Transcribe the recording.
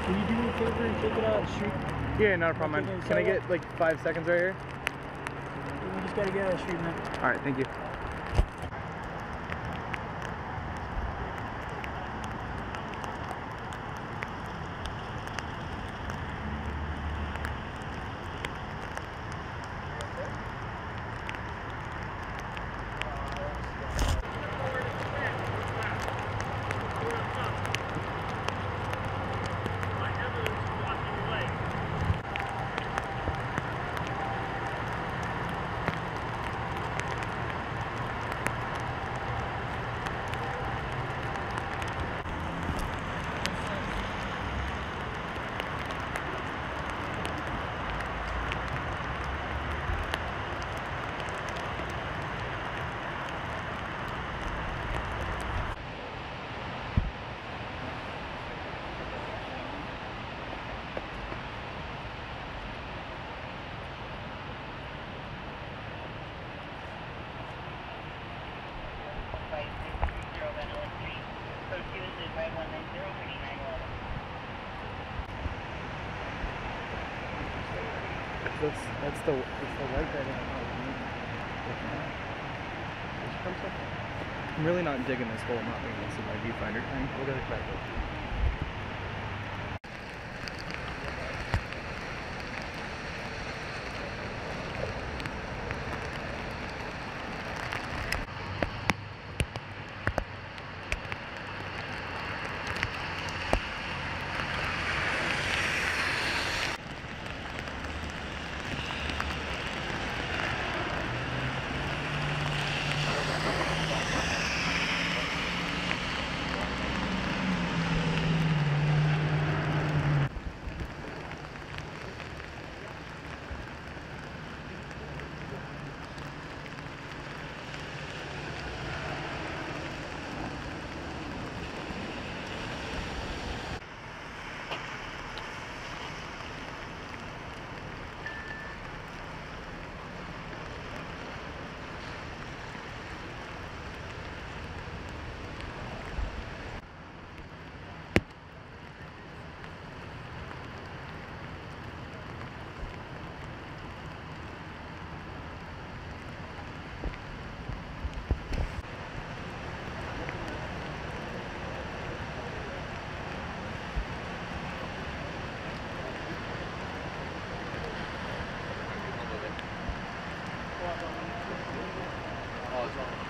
Can you do me a favor and take it out and shoot? Yeah, not a problem. Can I get like 5 seconds right here? We just gotta get out of the street, man. Alright, thank you. That's the light that I'm really not digging this hole, not being able to see my viewfinder thing. Look at the crack. Oh, it's on.